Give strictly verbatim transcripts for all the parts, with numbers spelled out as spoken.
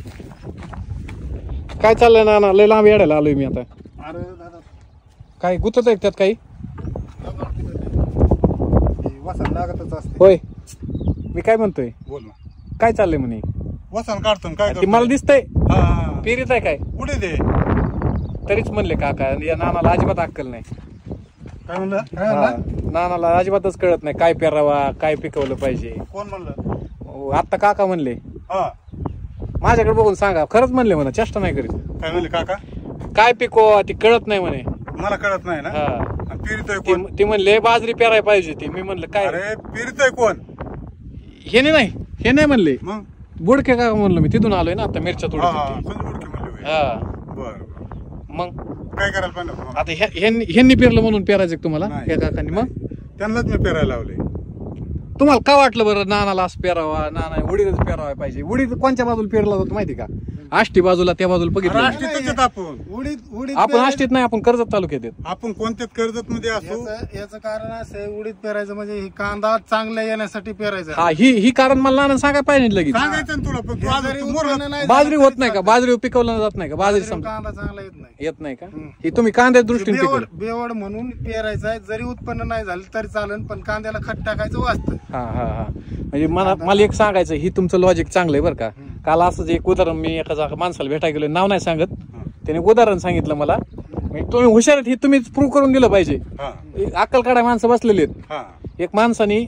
काय चाललंय ना ना लय लांब येडायला आलोय मी आता. अरे दादा काय गुतत आहे त्यात काही? वसन लागतच असते. होय मी काय म्हणतोय, बोल ना. काय चाललंय म्हणे? वसन काढतो काय ती मला दिसतंय हा हा पेरीत आहे काय? कुठे दे तरीच म्हणले काका या नानाला अजिबात अक्कल नाही. काय म्हणलं काय हा, म्हणलं नानाला अजिबातच कळत नाही काय पेरावा काय पिकवलं पाहिजे. कोण म्हणलं? आता काका म्हणले हा माझ्याकडे बघून सांगा. खरंच म्हणले म्हणा, चेष्टा नाही करीत. काय म्हणले काका? काय पिकवा ती कळत नाही म्हणे. मला कळत नाही ना. हा आणि पिरतोय ती कोण? ती म्हणले बाजरी पेराय पाहिजे ती. मी म्हणलं काय अरे पिरतोय कोण? हे नाही हे नाही म्हणले. मग बुडके का म्हणलं, मी तिथून आलोय ना आता मिरच्या हा हा तोडून. संजू बुडके म्हणले होय. हा बर मग काय करायला पाहिजे तुम्हाला? आता ह्या- ह्यांनी ह्यांनी पेरलं म्हणून पेरायचं का तुम्हाला नाही. या काकांनी? मग त्यांनाच मी पेरायला लावले. तुम्हाला का वाटलं बरं नानाला असं पेरावा, नाना उडीदच पेरावा पाहिजे? उडीद कोणत्या बाजूला पेरला जातो माहिती का? आष्टी बाजूला त्या बाजूला बघितलं. आष्टीतच आहेत आपण. उडीद उडीद आपण आष्टीत नाही, आपण कर्जत तालुक्यात आहेत. आपण कोणत्याच कर्जत मध्ये असू. याचं याचं कारण असं आहे, उडीद पेरायचं म्हणजे ही कांदा चांगला येण्यासाठी पेरायचा. हा ही ही कारण मला नाना सांगायला पाहिजे लगेच. सांगायचं ना तुला पण तू जरी अजून उत्पन्न मोरला- नाही बाजरी झालं होत तरी नाही का? चालतं. बाजरी पिकवलं जात नाही का? बाजरी बाजरीवर समजा कांदा चांगला येत नाही. येत नाही का? ही तुम्ही कांद्या दृष्टीने बेवड पिकवलं. बेवड म्हणून पेरायचं आहे. जरी उत्पन्न नाही झालं तरी चालेल, पण कांद्याला खत टाकायचं वाचतं. हा हा हा म्हणजे मला मला एक सांगायचं, ही तुमचं लॉजिक चांगलं आहे बरं का. काल असंच एक उदाहरण मी एका जागा माणसाला भेटायला गेलो, नाव नाही सांगत, त्याने एक उदाहरण सांगितलं मला. म्हणजे तुम्ही हुशार आहेत हे तुम्हीच प्रूव्ह करून दिलं पाहिजे. हा अक्कल काढा माणसं बसलेली आहेत. हा एक माणसाने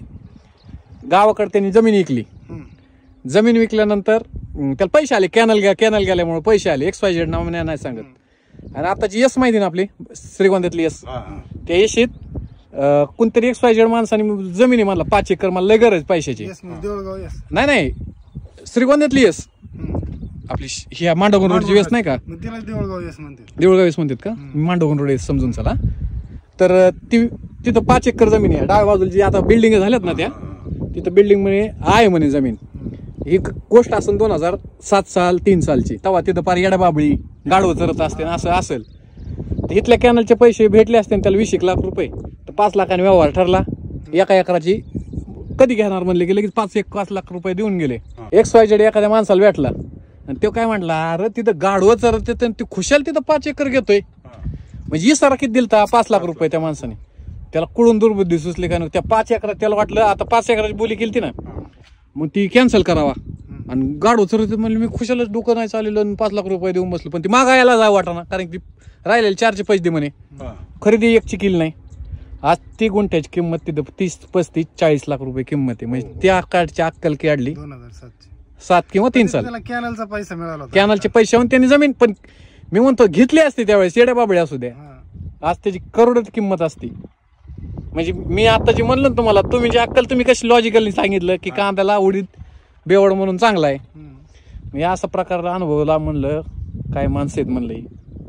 गावाकडे त्यांनी जमीन विकली. जमीन विकल्यानंतर अं, त्याला पैसे आले, कॅनल घ्या कॅनल गेल्यामुळे पैसे आले. एक्स वाय झेड नाव नाही नाही सांगत. आणि आताची यस माहिती ना आपली श्रीगोंद्यातली यस, हा त्या यशीत अं, कोणतरी एक्स वाय झेड माणसाने जमिनी म्हणला पाच एकर मला लय गरज पैशाची. येस म्हणजे देऊळगाव येस. नाही नाही श्रीगोंद्यातली यस आपली ह्या मांडवगण रोडची वेस नाही का? मग तिला देऊळगाव येस म्हणते. देऊळगाव वेस म्हणतात का? मांडवगण रोड समजून चला. तर ती तिथं पाच एकर जमीन आहे. डाव्या बाजूला जी आता बिल्डिंग झाल्यात ना त्या, तिथं बिल्डिंग म्हणे आहे म्हणे जमीन. ही गोष्ट असेल दोन हजार सात साल तीन सालची. तेव्हा तिथं पार येडा बाबळी गाडवं चरत असते असं असेल. तर इथल्या कॅनलचे पैसे भेटले असते त्याला वीस एक लाख रुपये. तर पाच लाखाने व्यवहार ठरला. एका एकराची कधी घेणार म्हणले की लगेच पाच एक पाच लाख रुपये देऊन गेले. एक्स वाय झेड एखाद्या माणसाला भेटला आणि तो काय म्हटला, अरे तिथं गाडवं चरत ती खुशाल तिथं पाच एकर घेतोय. म्हणजे इसारा किती दिलता? पाच लाख रुपये त्या माणसाने. त्याला कुळून दुर्बुद्धी सुचली का? त्या पाच एकरात त्याला वाटलं आता पाच एकराची बोली केली ना, मग ती कॅन्सल करावा. आणि गाडवं चरत म्हणले मी खुशालच डोकं नाही चाललेलं आणि पाच लाख रुपये देऊन बसलो. पण ती मागायला जावं वाटाना, कारण की राहिलेले चारचे पैसे दे म्हणे. खरेदी एकची केली नाही. आज ती गुंठ्याची किंमत तिथं तीस पस्तीस चाळीस लाख रुपये किंमत आहे. म्हणजे त्या काळची अक्कल काढली. दोन हजार सातची सात किंवा तीन साल त्याला कॅनलचा पैसा मिळाला होता. कॅनलचे पैसे होऊन त्यांनी जमीन पण मी म्हणतो घेतली असते त्यावेळेस येड्या बाबळे असू द्या. हा. आज त्याची करोडाची किंमत असते. म्हणजे मी आता जे म्हणलं ना तुम्हाला, तुम्ही जे अक्कल तुम्ही कशी लॉजिकली सांगितलं की कांद्याला उडीद बेवड म्हणून चांगला आहे. हम्म. मी असा प्रकार अनुभवला. म्हणलं काय माणसं आहेत म्हणलं.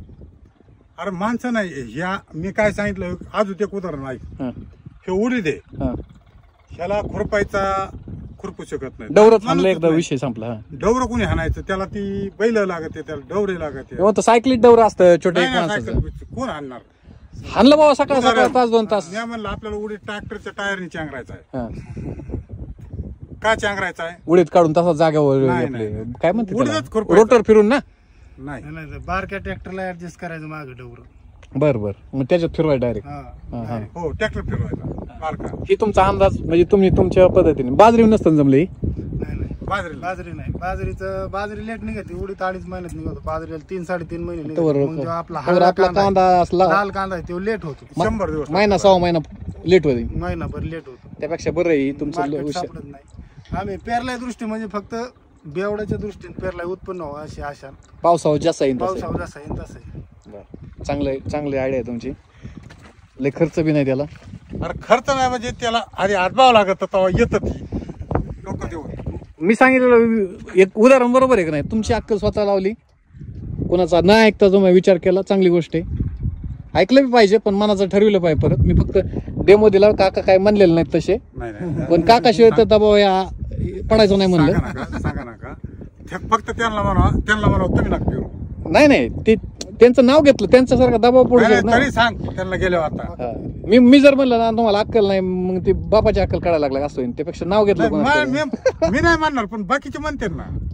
अरे माणसं नाही ह्या मी काय सांगितलं अजून एक उदाहरण ऐक. हा हे उडीद आहे, हा ह्याला खुरपायचा खुरपू शकत नाही. डवरच म्हणलं एकदा विषय संपला. हा डवरं कोणी हाणायचं त्याला, ती बैल लागते त्याला, डवरे लागते. तेव्हा तर सायकलीत डवरं असतं छोटे एक नाही ना, माणसाचं. सायकल कोण हाणणार? हाणलं बाबा सकाळ सकाळ तास दोन तास. मी म्हणलं आपल्याला उडीद ट्रॅक्टरच्या टायरनी चांगरायचा आहे. हा का चांगरायचा आहे? उडीद काढून तसा जागेवर नाही, आपले नाही. काय म्हणते उडीदच खुरपायचं. रोटर फिरून ना. नाही नाही, नाही, बारक्या ट्रॅक्टरला ऍडजस्ट करायचं मागं डवर. बर बर मग त्याच्यात फिरवाय डायरेक्ट. हा. हा हा हो ट्रॅक्टर फिरवायचा बारका. ही तुमचा अंदाज म्हणजे तुम्ही तुमच्या पद्धतीने बाजरी नसतं जमली. नाही नाही बाजरी बाजरी नाही. बाजरीचं बाजरी लेट निघते. उडीद अडीच महिन्यात निघतो. बाजरीला तीन साडेतीन महिने निघतो. तोवर- मग जेव्हा आपला तोवर हळदा आपला कांदा कांदा आहे, असला लाल कांदा आहे तो लेट होतो. शंभर दिवस महिना सहा महिना लेट होईल. महिनाभर लेट होतो. त्यापेक्षा बरं आहे तुमचं मार्केट हुशार. सापडत नाही. आम्ही पेरलाय दृष्टी म्हणजे फक्त बेवड्याच्या दृष्टीने पेरलाय, उत्पन्न व्हावं अशी आशा. पावसावर जास्त येईल तसं. पावसावर जसा येईल तसं येईल. बरं. चांगलं आहे, चांगली आयडिया आहे तुमची. लय खर्च बी नाही त्याला. अरे खर्च नाही म्हणजे त्याला आधी आजबाव लागत तेव्हा येत ती लोक देऊन. मी सांगितलेलं एक उदाहरण बरोबर आहे का नाही? तुमची अक्कल स्वतः लावली, कोणाचा न ऐकता जो मी विचार केला चांगली गोष्ट आहे. ऐकलं बी पाहिजे पण मनाचं ठरविलं पाहिजे. परत मी फक्त डेमो दिला, काका काय म्हणलेलं नाहीत तसे. नाही नाही पण काका शिवाय तर दबाव या पडायचं नाही म्हणलं. सांगा नका सांगा नका त्या- फक्त त्यांना म्हणा त्यांना म्हणा तुम्ही नका फिरू. नाही नाही ते त्यांचं नाव घेतलं, त्यांच्यासारखा दबाव पडू नाही, शकत नाही, ना. तरी सांग त्यांना गेल्यावर आता. हा. मी मी जर म्हणलं ना तुम्हाला अक्कल नाही, मग ती बापाची अक्कल काढायला लागला असं होईल. त्यापेक्षा नाव घेतलं नाही, कोणाचं. मा- मी मी नाही म्हणणार पण बाकीचे म्हणते ना.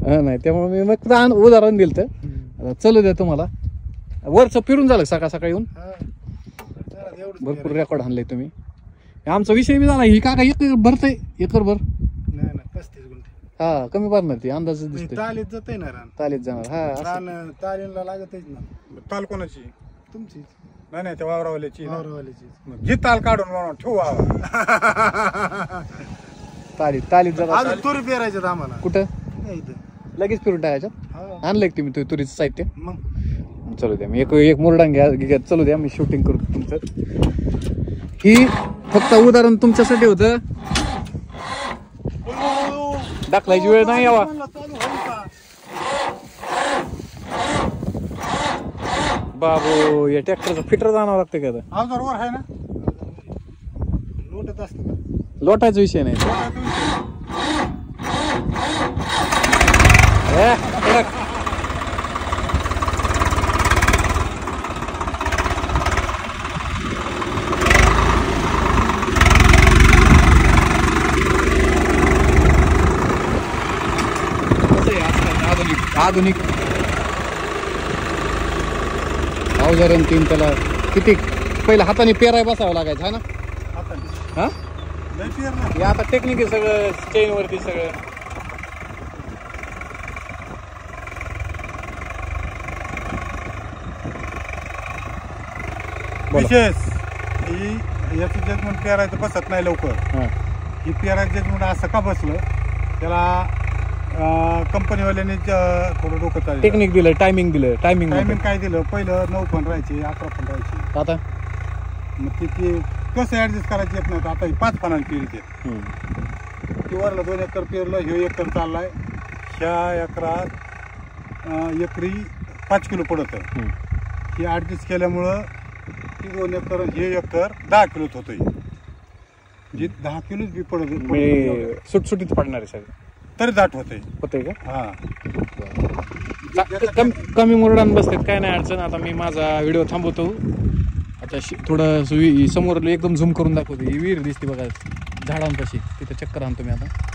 हा, नाही त्यामुळे मी मग दान- उदाहरण दिलं तर चलू द्या तुम्हाला वरचं फिरून झालं सकाळ सकाळी येऊन हा. चला, एवढंच भरपूर पेरायचं. रेकॉर्ड आणलंय तुम्ही आमचा विषय बी झाला ही काका एकर भरतय एकर भर नाही नाही पस्तीस गुंठे हा कमी भरणार ती अंदाज दिसतोय तालीत जाते ना रान चालेल जाणार हा असं. रान तालीला लागतच ना ताल कोणाची तुमचीच नाही नाही त्या वावरावाल्याची ना. वावरवाल्याचीच. मग जी ताल काढून म्हणून ठेवू वावर. तालीत तालीत जाणार अजून तुरी पेरायच्यात आम्हाला कुठं नाही इथं. लगेच फिरून टाकायच्यात हा. आणलंय का तुम्ही तु- तुरीचं साहित्य मग चलू द्या मी एक एक मुरडान घ्या घ्या चलू द्या मी शूटिंग करतो तुमचं ही फक्त उदाहरण तुमच्यासाठी होतं दाखलायची वेळ नाही यावा बाबू या ट्रॅक्टरचं फिटर जाणार लागतं का आता अवजार वर आहे ना लोटत असतं का? लोटायचा विषय नाही ए, कडक. कसं आहे आजकाल आधुनिक आधुनिक अवजारण तीन त्याला किती पहिलं हाताने पेराय बसावं लागायचं हा ना आता हा लय पेरलं. हे आता टेक्निक आहे सगळं चेन वरती सगळं बोला. विशेष ही याचं जजमेंट पेरायचं बसत नाही लवकर हा ही पेरायचं जजमेंट असं का बसलं त्याला कंपनीवाल्याने थोडं डोकं चाललं टेक्निक दिलं टायमिंग दिलं टायमिंग टायमिंग काय दिलं पहिलं नऊ पण राहायचे अकरा पण राहायचे आता मग ते ते कसं ऍडजस्ट करायचं येत नव्हतं आता ही पाच पानांनी पेरीचे हम्म. ती वरलं दोन एकर पेरलं ह्यो एकर चाललाय ह्या एकरात अं, एकरी पाच किलो पडत हम्म. ही ऍडजस्ट केल्यामुळं ती दोन एकर आणि हे एकर दहा किलोच होतोय जे दहा किलोच बी पडत म्हणजे सुटसुटीत पडणार आहे सगळं तरी दाट होतंय होतंय का हा चा- कमी कमी मुरडान बसतात काय नाही अडचण आता मी माझा व्हिडिओ थांबवतो आता शि- थोडं सु- समोर एकदम झूम करून दाखवतो ही विहीर दिसते बघा झाडांपाशी तिथं चक्कर आणतो मी आता